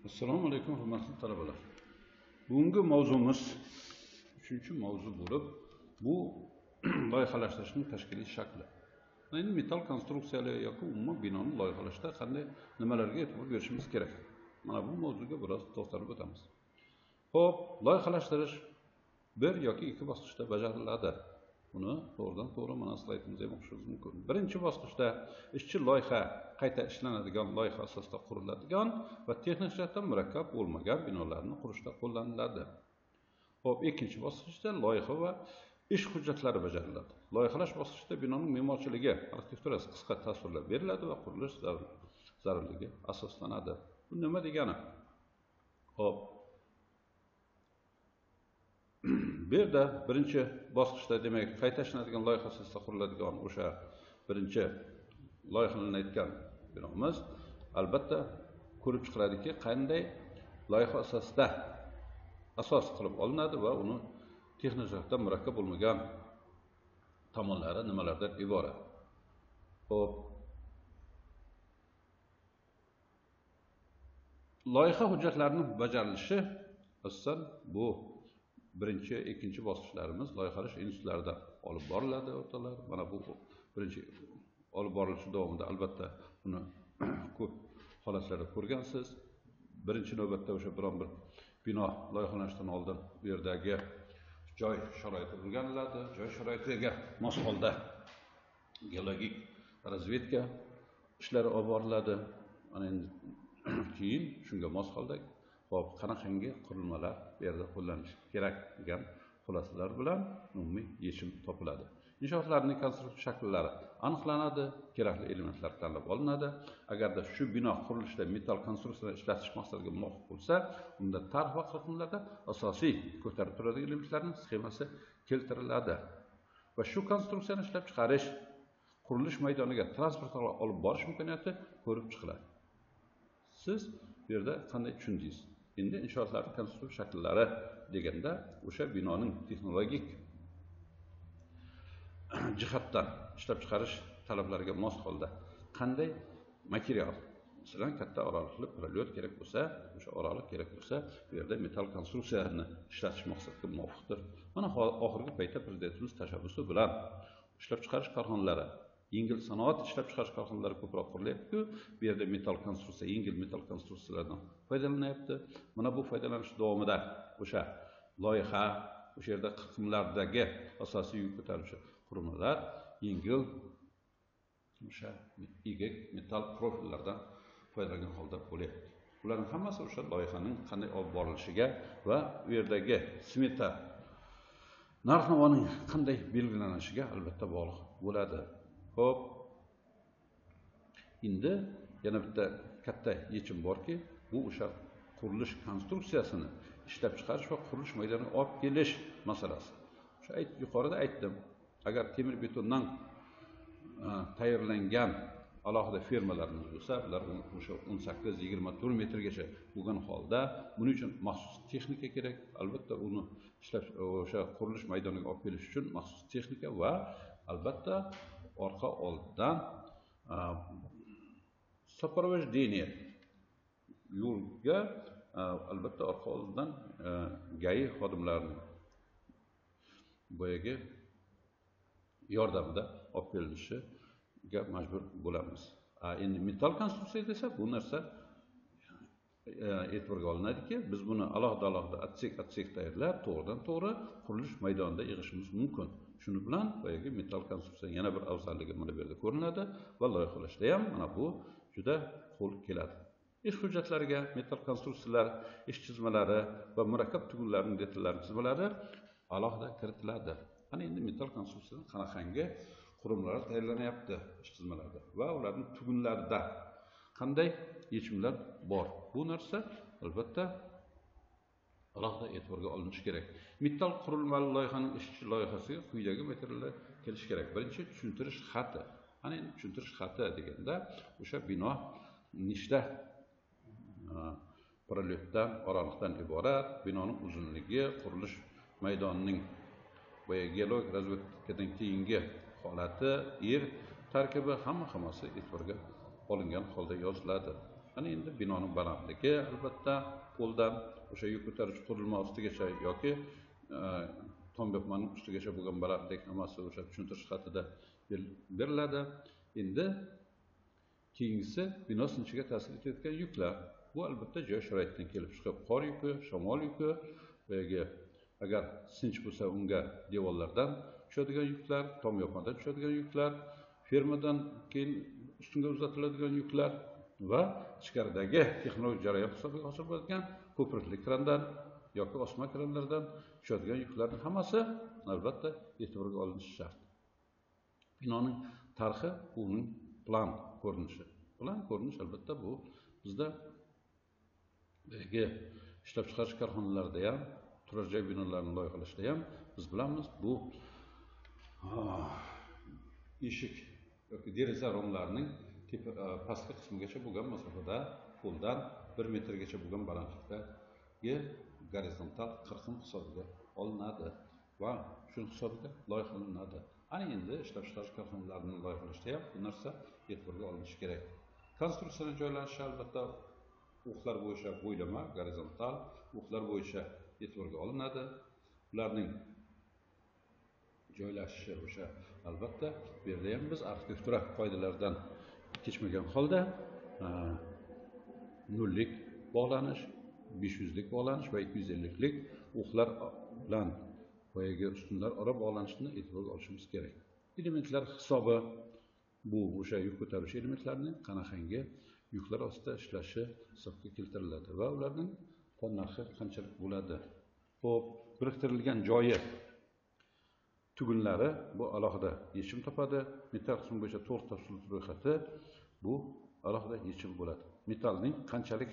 Assalomu alaykum hurmatli talabalar. Bugungi mavzumiz 3-mavzu bo'lib, bu loyihalashtirishning tashkiliy shakli. Endi metal konstruksiyalar yoki umuman binoni loyihalashda qanday nimalarga e'tibor berishimiz kerak? Mana bu mavzuga biroz to'xtalib o'tamiz. Xo'p, loyihalashtirish bir yoki ikki bosqichda bajariladi. Buni to'g'ridan to'g'ri mana slaydimizga o'qishingiz mumkin. Birinchi bosqichda ishchi loyiha qayta ishlanadigan loyiha asosida quriladigan va texnik jihatdan murakkab bo'lmagan binolarni qurishda qo'llaniladi. Xo'p, ikkinchi bosqichda loyiha va ish hujjatlari bajariladi. Loyihalash bosqichida binoning me'morchiligi, arxitekturasi qisqa tasvirlab beriladi va qurilish zarurligi asoslanadi. Bu nima degani? Xo'p, bu yerda birinchi bosqichda demak qayta ishlanadigan loyiha asosida quriladigan o'sha birinchi loyihalanayotgan binomiz albatta ko'rib chiqiladiki, qanday loyiha asosida asos qilib olinadi va uni texnik jihatdan murakkab bo'lmagan tomonlari nimalardan iborat. Xo'p, loyiha hujjatlarining bajarilishi asosan bu birinchi, ikkinchi bosqichlarimiz loyihalash institutlarida olib boriladi o'rtalar. Mana bu birinchi olib borilishi davomida albatta buni ko'p holatlarda ko'rgansiz. Birinchi navbatda o'sha biron bir bino loyihalanishdan oldin bu yerdagi joy sharoiti o'rganiladi. Joy sharoitiga mos holda geologik razvedka ishlari olib boriladi. Mana endi keyin shunga mos holda hop qanaqangi qurilmalar bu yerda qo'llanishi kerak degan xulosalar bilan umumiy yechim topiladi. Inshootlarning konstruktiv shakllari aniqlanadi, kerakli elementlar tanlab olinadi. Agarda shu bino qurilishida metal konstruksiyalar ishlatish maqsadiga muvofiq bo'lsa, unda tarix va qirqimlarda asosiy ko'tarib turadigan elementlarning sxemasi keltiriladi. Va shu konstruksiyani ishlab chiqarish, qurilish maydoniga transport olib borish imkoniyati ko'rib chiqiladi. Siz bu yerda qanday tushundingiz? Endi inshootlarning konstruktiv shakllari deganda o'sha binoning texnologik jihatdan ishlab chiqarish talablariga mos holda qanday material, masalan katta oraliqli prolyot kerak bo'lsa, o'sha oraliq kerak bo'lsa, bu yerda metal konstruksiyani ishlatish maqsadiga muvofiqdir. Mana oxirgi paytda prezidentimiz tashabbusi bilan ishlab chiqarish korxonalari, yengil sanoat ishlab chiqarish korxonalari ko'proq qurilyapti-ku, bu yerda metal konstruksiya, yengil metal konstruksiyalardan foydalanyapti. Mana bu foydalanish davomida o'sha loyiha, o'sha yerda qismlardagi asosiy yuk ko'taruvchi qurilmalar yengil o'sha egik metal profillardan foydalangan holda bo'lyapti. Bularning hammasi o'sha loyihaning qanday olib borilishiga va u yerdagi smeta narx-navoning qanday belgilanishiga albatta bog'liq bo'ladi. Xo'p, endi yana bitta katta yechim borki, bu o'sha qurilish konstruksiyasini ishlab chiqarish va qurilish maydoniga olib kelish masalasi. O'sha yuqorida aytdim, agar temir betondan tayyorlangan alohida fermalarimiz bo'lsa, ular o'sha 18-24 metrgacha bo'lgan holda, buning uchun maxsus texnika kerak. Albatta uni ishlab o'sha qurilish maydoniga olib kelish uchun maxsus texnika va albatta orqa oldidan soprovождение yo'lga albatta orqa oldidan GAI xodimlarining boyagi yordamida olib kelinishiga majbur bo'lamiz. Endi metal konstruksiya desa, bu narsa e'tiborga olinadiki, biz buni alohida atsek tayyorlab, to'g'ridan to'g'ri qurilish maydonida yig'ishimiz mumkin. Shuni bilan boyagi metal konstruksiyaning yana bir afzalligi mana bu yerda ko'rinadi va loyihalashda ham mana bu juda qo'l keladi. Ish hujjatlariga metal konstruksiyalar, ish chizmalari va murakkab tugunlarning detallari chizmalari alohida kiritiladi. Ana endi metal konstruksiyadan qanaqangi qurilmalar tayyorlanyapti ish chizmalarda va ularning tugunlarida qanday yechimlar bor? Bu narsa albatta alohida e'tiborga olinishi kerak. Metal qurilmali loyihaning ishchi loyihasiga quyidagi materiallar kelishi kerak. Birinchi tushuntirish xati. Ana endi tushuntirish xati deganda o'sha bino nechta prolyotdan, oraliqdan iborat, binoning uzunligi, qurilish maydonining geologik razvedkadan keyingi holati, yer tarkibi hammasi e'tiborga olingan holda yoziladi. Ana endi binoning balandligi albatta qo'ldan o'sha yuk ko'taruvchi qurilma ostigacha yoki tom bepmaning ustigacha bo'lgan balandlik hammasi o'sha tushuntirish xatida beriladi. Endi keyingisi bino sinishiga ta'sir etayotgan yuklar. Bu albatta joy sharoitidan kelib chiqib, qor yuki, shamol yuki, agar sinch bo'lsa unga devorlardan tushadigan yuklar, tom yopmadan tushadigan yuklar, fermadan keyin ustunga uzatiladigan yuklar va ichkaridagi texnologik jarayon hisobiga hosil bo'lgan ko'prikli krandan yoki osma kranlardan tushadigan yuklarning hammasi albatta e'tiborga olinishi shart. Binoning tarixi uning plan ko'rinishi. Plan ko'rinish albatta bu bizda ishlab chiqarish korxonalarida ham, turar joy binolarini loyihalashda ham biz bilamiz, bu eshik yoki deraza romlarining pastki qismigacha bo'lgan masofada qo'ldan 1 metrgacha bo'lgan balandlikdagi gorizontal qirqim hisobiga olinadi va shu hisobiga loyihalanadi. Ana endi ishlab chiqarish korxonalarining loyihalashda ham bu narsa e'tiborga olinishi kerak. Konstruksiyaning joylanishi albatta o'qlar bo'yicha bo'ylama, gorizontal, o'qlar bo'yicha e'tiborga olinadi. Ularning joylashishi o'sha albatta bu yerda ham biz arxitektura qoidalaridan kechmagan holda nollik bog'lanish, 500lik bog'lanish va 250lik o'qlar bilan boyagi ustunlar ora bog'lanishini e'tiborga olishimiz kerak. Elementlar hisobi bu o'sha yuk ko'taruvchi elementlarning qanaqangi yuklar ostida ishlashi hisobga keltiriladi va ularning qon narxi qanchalik bo'ladi. Xo'p, biriktirilgan joyi tugunlari bu alohida yechim topadi. Metal qismi bo'yicha to'rt tafsilot ro'yxati bu alohida yechim bo'ladi. Metalning qanchalik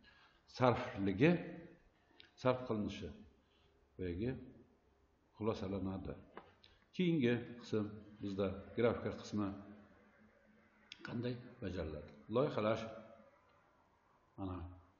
sarf qilinishi boyagi xulosalanadi. Keyingi qism bizda grafika qismi qanday bajariladi? Loyihalash mana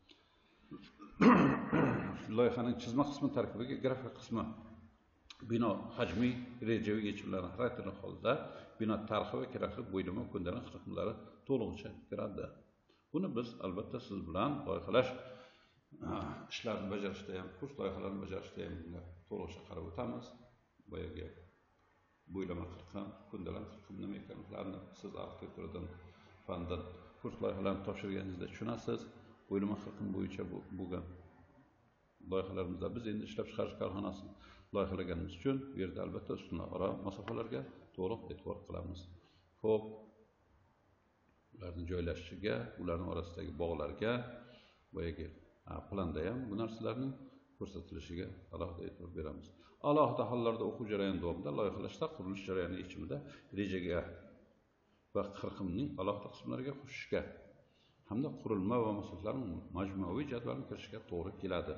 loyihaning chizma qismi tarkibiga grafika qismi bino hajmiy rejaviy yechimlarni xarakterli holda bino tarixi va kerakli bo'ylama ko'ndalang qismlari to'lig'icha kiradi. Buni biz albatta siz bilan loyihalash ishlarini bajarishda ham, kurs loyihalarini bajarishda ham to'lig'icha qarab o'tamiz. Boyagi bo'ylama qirqim, ko'ndalang qirqim nima ekanliklarini siz arxitekturadan, fandan kurs loyihalarini topshirganingizda tushunasiz. Bo'ylama qirqim bo'yicha bo'lgan loyihalarimizda biz endi ishlab chiqarish korxonasini loyihalaganimiz uchun bu yerda albatta ustunlar ora masofalarga to'liq e'tibor qilamiz. Xo'p, ularning joylashishiga, ularning orasidagi bog'larga, boyagi planda ham bu narsalarning ko'rsatilishiga alohida e'tibor beramiz. Alohida hollarda o'quv jarayoni davomida loyihalashda qurilish jarayoni yechimida rejaga va qirqimning alohida qismlariga qo'shishga hamda qurilma va masofalarning majmuaviy jadvalini kirishga to'g'ri keladi.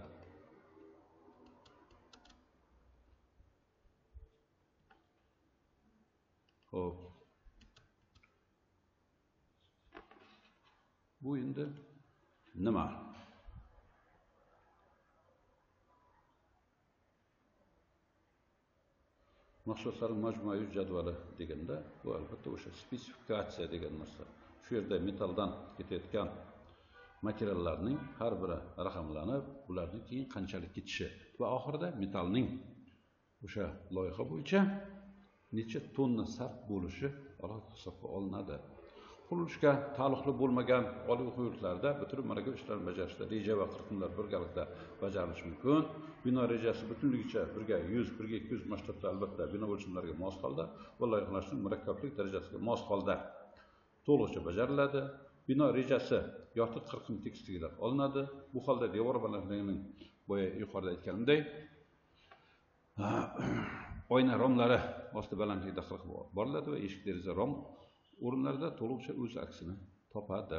Xo'p. Bu endi nima? Mahsulotlarning majmuaviy jadvali deganda bu albatta o'sha spesifikatsiya degan narsa. Shu yerda metaldan ketayotgan materiallarning har biri raqamlanib, ularning keyin qanchalik ketishi va oxirida metalning o'sha loyiha bo'yicha necha tonna sarf bo'lishi alohida hisobga olinadi. Qurilishga taalluqli bo'lmagan oliy o'quv yurtlarida bitirib malaka ishlarni bajarishda reja va qirqimlar birgalikda bajarilishi mumkin. Bino rejasi butunligicha 100, 200 masshtabda albatta bino o'lchamlariga mos holda va loyihalashning murakkablik darajasiga mos holda to'lig'icha bajariladi. Bino rejasi yotiq qirqim tekisligidan olinadi. Bu holda devor balandligining boya yuqorida aytganimdek oyna romlari osti balandligida qirqib boriladi va eshik deraza rom o'rinlarda to'lig'icha o'z aksini topadi.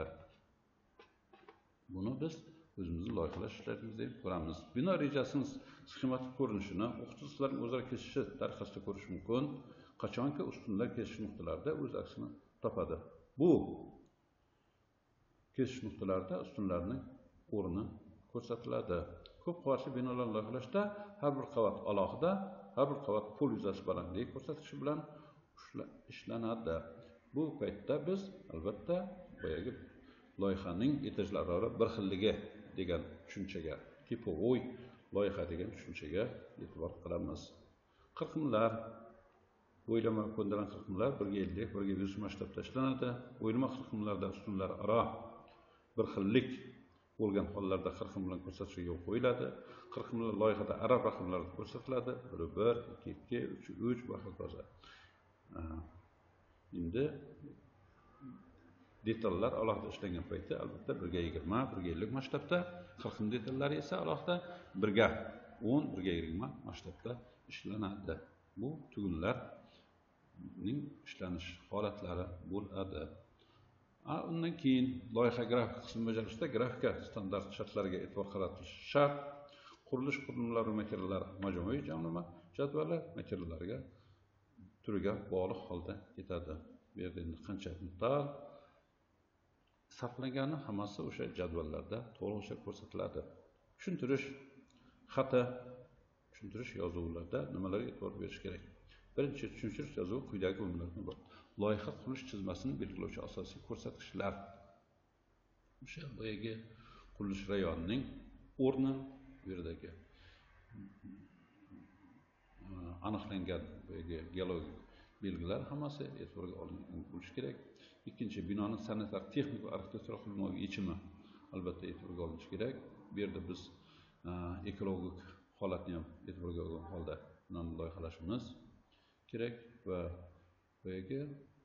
Buni biz o'zimizning loyihalash ishlarimizda ham ko'ramiz. Bino rejasining sxematik ko'rinishini o'qituvchilarning o'zaro kesishish tariqasida ko'rish mumkin. Qachonki ustunlar kesish nuqtalarida o'z aksini topadi. Bu kesish nuqtalarida ustunlarning o'rni ko'rsatiladi. Ko'p qavatli binolarni loyihalashda har bir qavat alohida, har bir qavat pol yuzasi balandligi ko'rsatishi bilan ishlanadi. Bu paytda biz albatta boyagi loyihaning etajlararo bir xilligi degan tushunchaga, tipovoy loyiha degan tushunchaga e'tibor qilamiz. Qirqimlar, o'ylama ko'ndalang qirqimlar 150, 100 masshtabda ishlanadi. O'ylama qirqimlarda ustunlararo bir xillik bo'lgan hollarda qirqim bilan ko'rsatishga yo'l qo'yiladi. Qirqimlar loyihada arab raqamlarda ko'rsatiladi. 1, 2, 2, 3, 3 va hokazo. Endi detallar alohida ishlangan paytda albatta 1:20, 1:50 masshtabda, qirqim detallari esa alohida 1:10, 1:20 masshtabda ishlanadi. Bu tugunlarning ishlanish holatlari bo'ladi. Undan keyin loyiha grafik qismi bajarilishida grafika standart shartlariga e'tibor qaratilishi shart. Qurilish qurilmalari va materiallar majmuiy jamlama jadvali materiallarga turiga bog'liq holda ketadi. Bu yerda endi qancha metal saqlangani hammasi o'sha jadvallarda to'lig'icha ko'rsatiladi. Tushuntirish xati, tushuntirish yozuvlarda nimalarga e'tibor berish kerak? Birinchi tushuntirish yozuvi quyidagi o'rinlardan bor. Loyiha qurilish chizmasini belgilovchi asosiy ko'rsatkichlar. O'sha boyagi qurilish rayonining o'rni, bu yerdagi aniqlangan boyagi geologik belgilar hammasi e'tiborga olingan bo'lishi kerak. Ikkinchi, binoning sanitar texnik va arxitektura qurilmaviy yechimi albatta e'tiborga olinishi kerak. Bu yerda biz ekologik holatni ham e'tiborga olgan holda binoni loyihalashimiz kerak va boyagi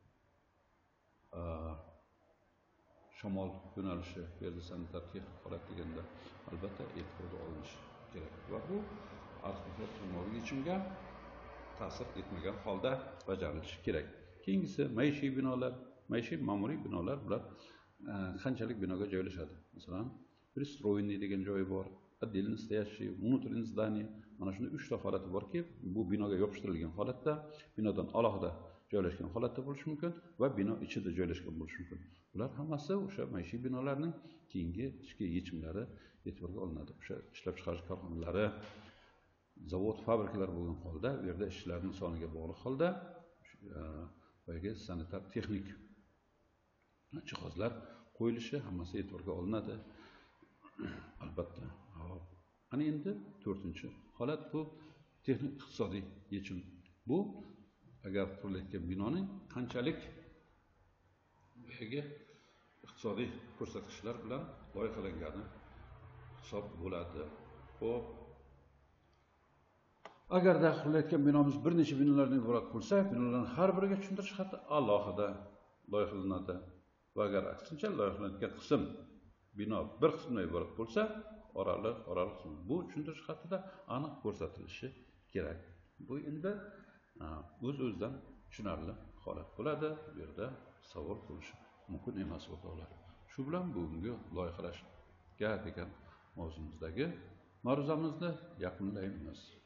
shamol yo'nalishi, bu yerda sanitar texnik holat deganda albatta e'tiborga olinishi kerak va bu arxitektura qurilmaviy yechimga ta'sir etmagan holda bajarilishi kerak. Keyingisi maishiy binolar, maishiy ma'muriy binolar bular qanchalik binoga joylashadi. Masalan, pристроенный degan joyi bor, отдельно стоящий, внутренний здание. Mana shunda 3 ta holati borki, bu binoga yopishtirilgan holatda, binodan alohida joylashgan holatda bo'lishi mumkin va bino ichida joylashgan bo'lishi mumkin. Bular hammasi o'sha maishiy binolarning keyingi ichki yechimlari e'tiborga olinadi. O'sha ishlab chiqarish korxonalari, zavod, fabrikalar bo'lgan holda, bu yerda ishchilarning soniga bog'liq holda boyagi sanitar texnik jihozlar qo'yilishi hammasi e'tiborga olinadi. Albatta. Ana endi 4-holat bu texnik iqtisodiy yechim. Bu agar qurilayotgan binoning qanchalik boyagi iqtisodiy ko'rsatkichlar bilan loyihalangani hisob bo'ladi. Xo'p. Agarda qurilayotgan binomiz bir necha binolardan iborat bo'lsa, binolarning har biriga tushuntirish xati alohida loyihalanadi. Va agar aksincha loyihalangan qism bino bir qismdan iborat bo'lsa, oraliq bu tushuntirish xatida aniq ko'rsatilishi kerak. Bu endi o'z-o'zidan tushunarli holat bo'ladi. Bu yerda savol bo'lishi mumkin emas o'rtoqlar. Shu bilan bugungi loyihalashga degan mavzumuzdagi ma'ruzamizni yakunlaymiz.